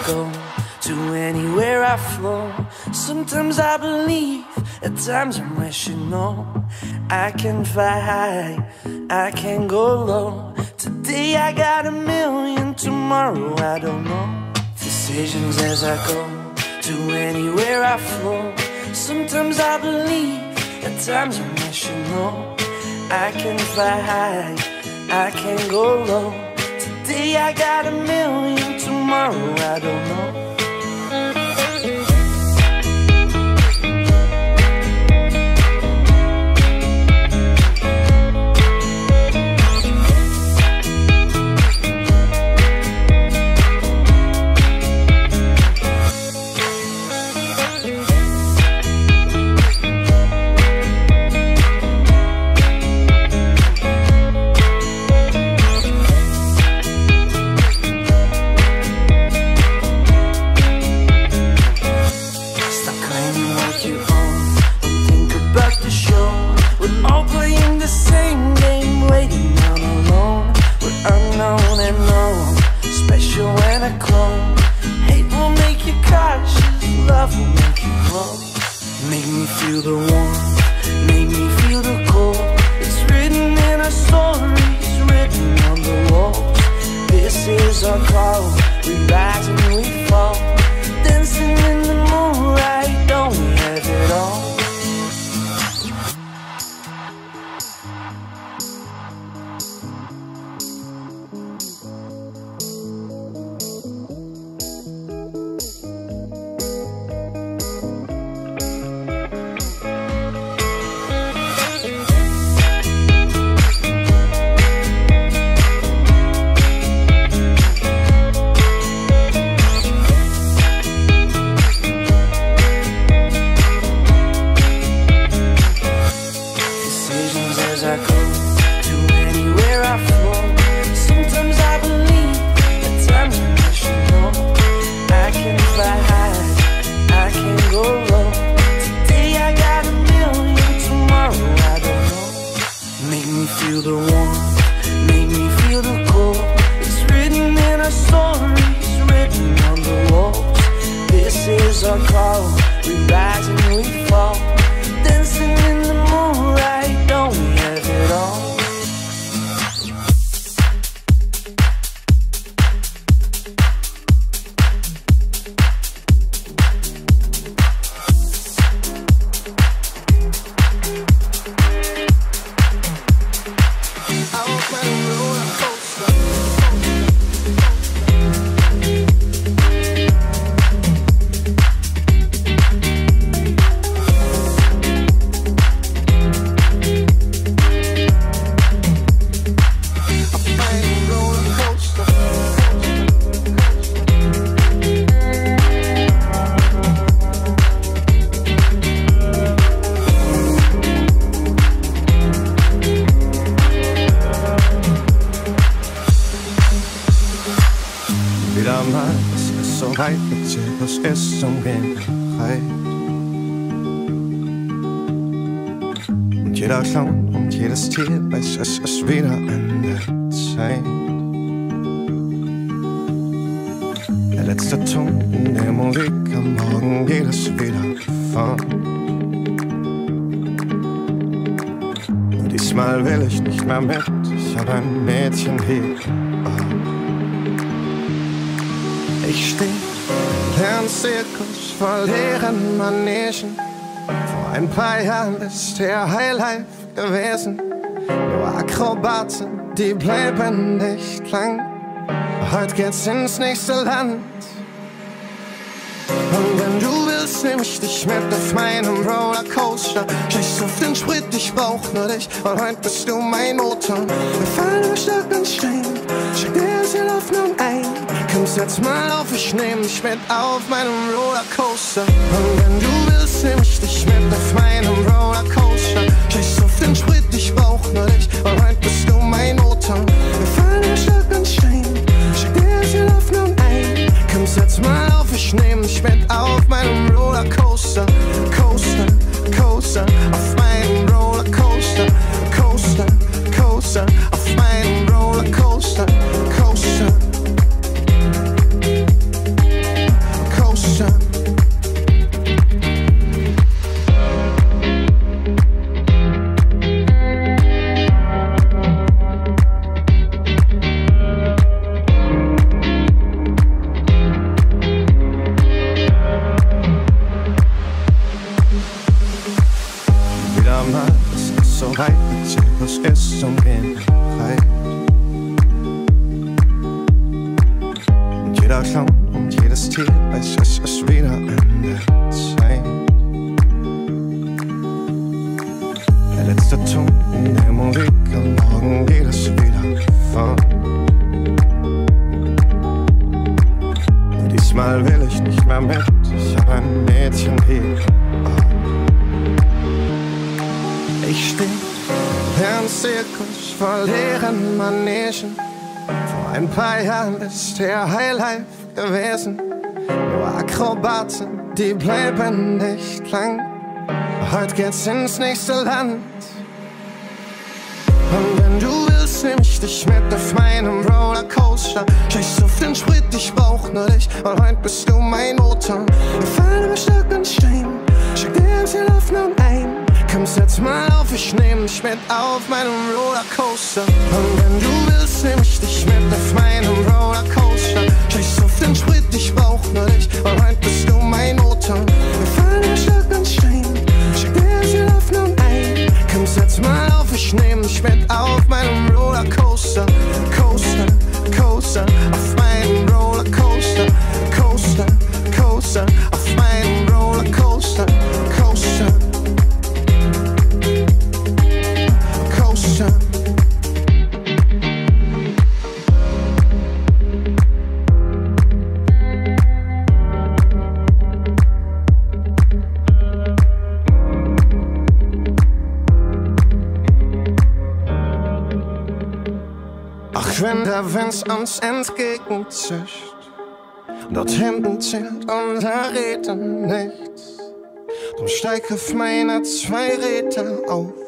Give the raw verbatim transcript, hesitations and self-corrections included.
go, to anywhere I flow. Sometimes I believe, at times I'm rational. I can fly high, I can go low. Today I got a million, tomorrow I don't know. Decisions as I go, to anywhere I flow. Sometimes I believe, at times I'm rational. I can fly high, I can go low. Today I got a million, tomorrow I don't know. Es som genrei Und jeder Clown und jedes Tier weiß, es ist wieder an der Zeit. Der letzte Ton in der Musik, am Morgen geht es wieder fort. Und diesmal will ich nicht mehr mit, ich hab ein Mädchen hier. Ich steh Lern Zirkus vor leeren Manegen. Vor ein paar Jahren ist der Highlife gewesen. Nur Akrobaten, die bleiben nicht lang. Heute geht's ins nächste Land. Und wenn du willst, nehm ich dich mit auf meinem Rollercoaster. Scheiß auf den Sprit, ich brauch nur dich. Und heute bist du mein Motor. Wir fallen durch Stock und Stein. Schick dir sie Hoffnung ein. Komm, setz mal auf, ich nehm dich mit auf meinem Rollercoaster. Und wenn du willst, nehm ich dich mit auf meinem Rollercoaster. Scheiß auf den Sprit, ich brauch nur dich. Und heute bist du mein Motor. Wir fallen durch Stock und Stein. Schick dir sie Hoffnung ein. Komm, setz mal auf, ich nehm dich mit auf meinem Rollercoaster. Coaster, Coaster, auf meinem Rollercoaster. Coaster, Coaster, auf meinem Rollercoaster. Coaster. jeder Clown und jedes Tier weiß, es ist wieder Ende Zeit. Der letzte Ton in der Musik, am Morgen geht es wieder fort. Und diesmal will ich nicht mehr mit, ich hab ein Mädchen hier. Ich steh im Zirkus vor leeren Manegen. Vor ein paar Jahren ist der Highlife gewesen. Nur Akrobaten, die bleiben nicht lang. Heute geht's ins nächste Land. Und wenn du willst, nehm ich dich mit auf meinem Rollercoaster. Scheiß auf den Sprit, ich brauch nur dich, und heute bist du mein Motor. Wir fallen über Stock und Stein, schick dir ins Laufen ein. Komm, setz mal auf, ich nehm dich mit auf meinem Rollercoaster. Und wenn du willst, nehm ich dich mit auf meinem Rollercoaster. Scheiß auf den Sprit, ich brauch nur dich, und heute bist du mein Motor. Wir fallen über Stock und Stein, schick dir ins Laufen ein. Komm, setz mal auf, ich nehm dich mit auf meinem Rollercoaster. Coaster, Coaster, auf meinem Rollercoaster. Coaster, Coaster, auf meinem Rollercoaster. Coaster, Coaster. Ach, wenn der Wind uns entgegenzischt, dort hinten zählt unser Reden nichts, dann steig auf meine zwei Räder auf